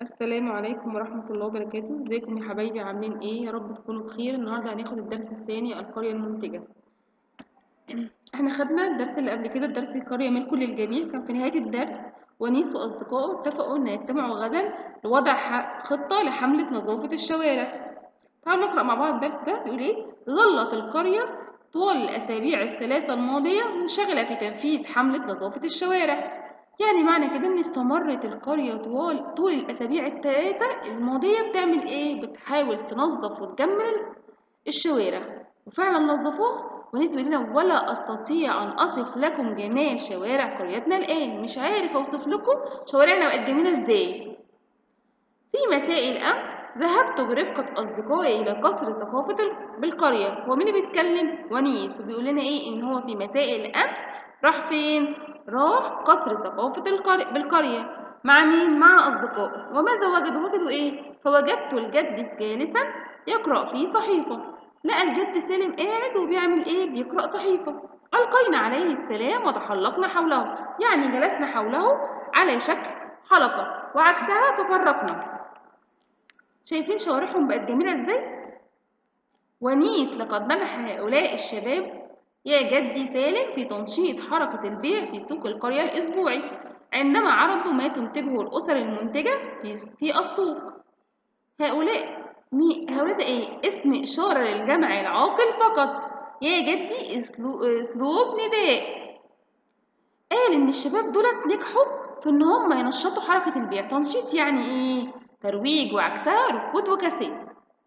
السلام عليكم ورحمة الله وبركاته. ازيكم يا حبايبي؟ عاملين ايه؟ يا رب تكونوا بخير. النهارده هناخد الدرس الثاني، القرية المنتجة. احنا خدنا الدرس اللي قبل كده، الدرس القرية ملك للجميع. كان في نهاية الدرس ونيس وأصدقائه اتفقوا ان يجتمعوا غدا لوضع خطة لحملة نظافة الشوارع. تعالوا نقرأ مع بعض الدرس ده. بيقول ايه؟ ظلت القرية طوال الأسابيع الثلاثة الماضية منشغلة في تنفيذ حملة نظافة الشوارع. يعني معنى كده ان استمرت القرية طول الأسابيع الثلاثة الماضية بتعمل ايه؟ بتحاول تنظف وتجمل الشوارع، وفعلا نظفوها. ونسبة لنا ولا أستطيع أن أصف لكم جمال شوارع قريتنا الآن. مش عارف أوصف لكم شوارعنا مقدمينها ازاي. في مساء الأمس ذهبت برفقة أصدقائي إلى قصر ثقافة بالقرية. هو مين اللي بيتكلم؟ ونيس. وبيقول لنا إيه؟ إن هو في مساء الأمس راح فين؟ راح قصر ثقافة بالقرية. مع مين؟ مع أصدقائه. وماذا وجدوا؟ وجدوا إيه؟ فوجدت الجد جالسا يقرأ في صحيفة. لقى الجد سالم قاعد وبيعمل إيه؟ بيقرأ صحيفة. ألقينا عليه السلام وتحلقنا حوله، يعني جلسنا حوله على شكل حلقة، وعكسها تفرقنا. شايفين شوارعهم بقت جميلة ازاي؟ ونيس، لقد نجح هؤلاء الشباب يا جدي سالم في تنشيط حركة البيع في سوق القرية الأسبوعي، عندما عرضوا ما تنتجه الأسر المنتجة في السوق. هؤلاء ده ايه؟ اسم إشارة للجمع العاقل فقط. يا جدي أسلوب نداء. قال إن الشباب دولت نجحوا في إن هم ينشطوا حركة البيع. تنشيط يعني إيه؟ ترويج، وعكسها ركود وكساد.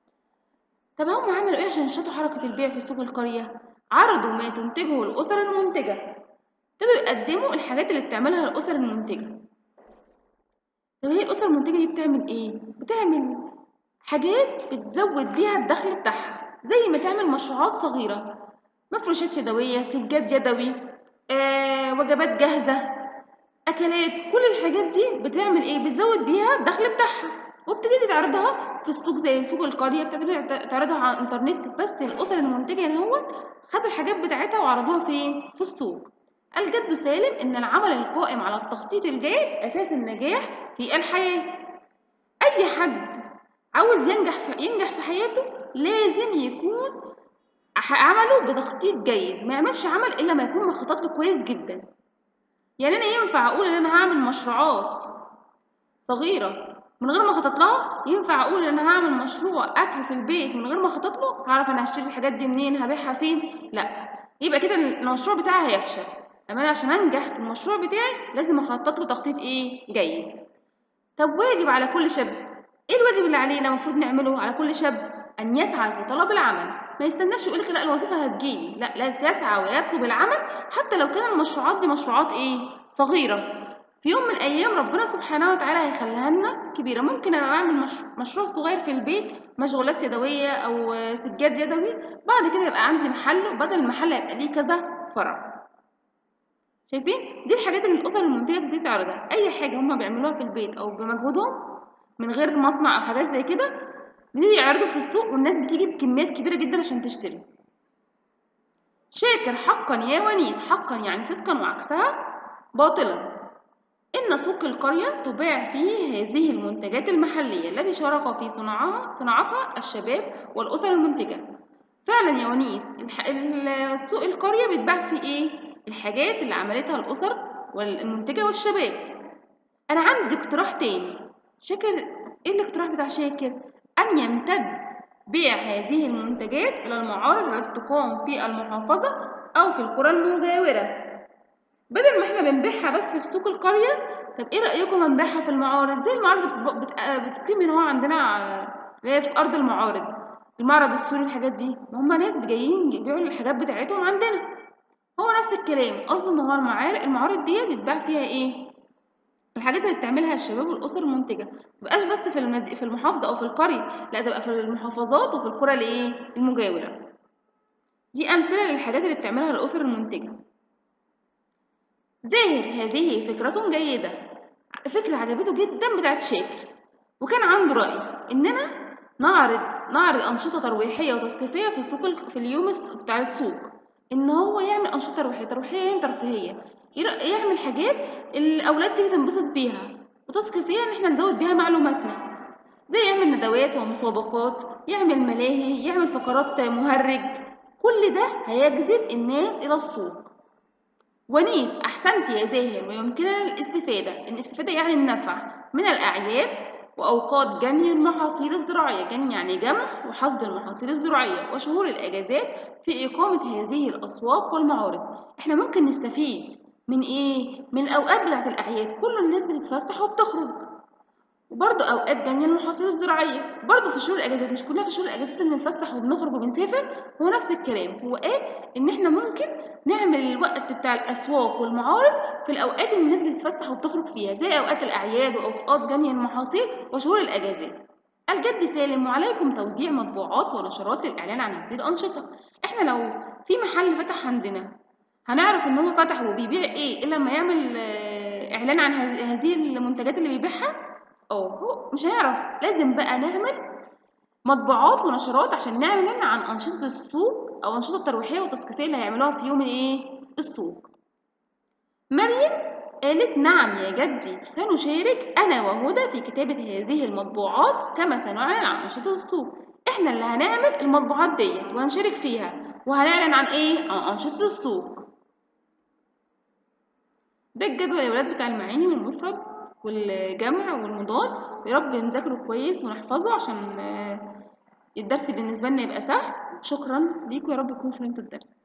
طب هم عملوا إيه عشان ينشطوا حركة البيع في سوق القرية؟ عرضوا ما تنتجه الأسر المنتجة. ابتدوا يقدموا الحاجات اللي بتعملها الأسر المنتجة. طب هي الأسر المنتجة دي بتعمل إيه؟ بتعمل حاجات بتزود بيها الدخل بتاعها، زي ما تعمل مشروعات صغيرة، مفروشات يدوية، سجاد يدوي، وجبات جاهزة، أكلات. كل الحاجات دي بتعمل إيه؟ بتزود بيها الدخل بتاعها، وبتبتدي تعرضها في السوق زي سوق القرية. بتبتدي تعرضها على الإنترنت. بس الأسر المنتجة هنا هو خدوا الحاجات بتاعتها وعرضوها فين؟ في السوق. الجد سالم إن العمل القائم على التخطيط الجيد أساس النجاح في الحياة. أي حد عاوز ينجح في حياته لازم يكون عمله بتخطيط جيد. ما يعملش عمل إلا ما يكون مخطط له كويس جدا. يعني أنا ينفع أقول إن أنا هعمل مشروعات صغيرة من غير ما أخطط لها؟ ينفع أقول إن أنا هعمل مشروع أكل في البيت من غير ما أخطط له؟ هعرف أنا هشتري الحاجات دي منين؟ هبيعها فين؟ لأ. يبقى كده المشروع بتاعي هيفشل. أما أنا عشان أنجح في المشروع بتاعي لازم أخطط له تخطيط إيه؟ جيد. طب واجب على كل شاب. إيه الواجب اللي علينا المفروض نعمله على كل شاب؟ أن يسعى في طلب العمل. ما يستناش يقولك لا الوظيفة هتجيلي، لا، لازم يسعى ويطلب العمل. حتى لو كان المشروعات دي مشروعات إيه؟ صغيرة. في يوم من الأيام ربنا سبحانه وتعالى هيخليها لنا كبيرة. ممكن أنا أعمل مشروع صغير في البيت، مشغولات يدوية أو سجاد يدوي، بعد كده يبقى عندي محل، وبدل المحل هيبقى ليه كذا فرع. شايفين؟ دي الحاجات اللي الأسر المنتجة بتبتدي تعرضها. أي حاجة هما بيعملوها في البيت أو بمجهودهم من غير مصنع أو حاجات زي كده، بيبتدي يعرضوا في السوق، والناس بتيجي بكميات كبيرة جدا عشان تشتري. شاكر حقا يا ونيس. حقا يعني صدقا، وعكسها باطلا. إن سوق القرية تباع فيه هذه المنتجات المحلية التي شارك في صناعتها الشباب والأسر المنتجة. فعلا يا ونيس، سوق القرية بيتباع فيه إيه؟ الحاجات اللي عملتها الأسر والمنتجة والشباب. أنا عندي اقتراح تاني. شاكر، إيه الاقتراح بتاع شاكر؟ أن يمتد بيع هذه المنتجات إلى المعارض التي تقام في المحافظة أو في القرى المجاورة. بدل ما احنا بنبيعها بس في سوق القرية، طب ايه رأيكم نبيعها في المعارض؟ زي المعارض بتقيم هنا عندنا، اللي هي في أرض المعارض، المعرض السوري، الحاجات دي. ما هم ناس جايين يبيعوا الحاجات بتاعتهم عندنا. هو نفس الكلام. قصده ان هو المعارض دي بيتباع فيها ايه؟ الحاجات اللي بتعملها الشباب والأسر المنتجة. متبقاش بس في المحافظة أو في القرية، لا، تبقى في المحافظات وفي القرى الايه؟ المجاورة. دي أمثلة للحاجات اللي بتعملها الأسر المنتجة. زاهر، هذه فكرة جيدة. فكرة عجبته جدا بتاعت شاكر، وكان عنده رأي إننا نعرض أنشطة ترويحية وتثقيفية في اليوم بتاع السوق. إن هو يعمل أنشطة ترويحية يعني ترفيهية، يعمل حاجات الأولاد تيجي تنبسط بيها. وتثقيفية إن احنا نزود بيها معلوماتنا، زي يعمل ندوات ومسابقات، يعمل ملاهي، يعمل فقرات مهرج. كل ده هيجذب الناس إلى السوق. ونيس أحسنت يا زاهر، ويمكننا الاستفادة يعني النفع من الأعياد وأوقات جني المحاصيل الزراعية. جني يعني جمع وحصد المحاصيل الزراعية وشهور الأجازات في إقامة هذه الأسواق والمعارض. إحنا ممكن نستفيد من إيه؟ من الأوقات بتاعة الأعياد، كل الناس بتتفسح وبتخرج. وبرضه أوقات جني المحاصيل الزراعية برضه في شهور الأجازات، مش كلنا في شهور الأجازات بنتفسح وبنخرج وبنسافر. هو نفس الكلام، هو إيه؟ إن إحنا ممكن نعمل الوقت بتاع الأسواق والمعارض في الأوقات اللي الناس بتتفسح وبتخرج فيها، زي أوقات الأعياد وأوقات جني المحاصيل وشهور الأجازات. الجد سالم، وعليكم توزيع مطبوعات ونشرات للإعلان عن هذه الأنشطة. إحنا لو في محل فتح عندنا، هنعرف إن هو فتح وبيبيع إيه إلا لما يعمل إعلان عن هذه المنتجات اللي بيبيعها؟ هو مش هيعرف. لازم بقى نعمل مطبوعات ونشرات عشان نعلن عن أنشطة السوق أو أنشطة ترويحية وتثقيفية اللي هيعملوها في يوم السوق. مريم قالت نعم يا جدي، سنشارك أنا وهدى في كتابة هذه المطبوعات كما سنعلن عن أنشطة السوق. إحنا اللي هنعمل المطبوعات ديت وهنشارك فيها، وهنعلن عن عن أنشطة السوق. ده الجدول يا ولاد بتاع المعاني والمفرد والجمع والمضاد. يا رب نذاكره كويس ونحفظه عشان الدرس بالنسبة لنا يبقى سهل. شكرا ليكم، يا رب تكونوا فهمتوا الدرس.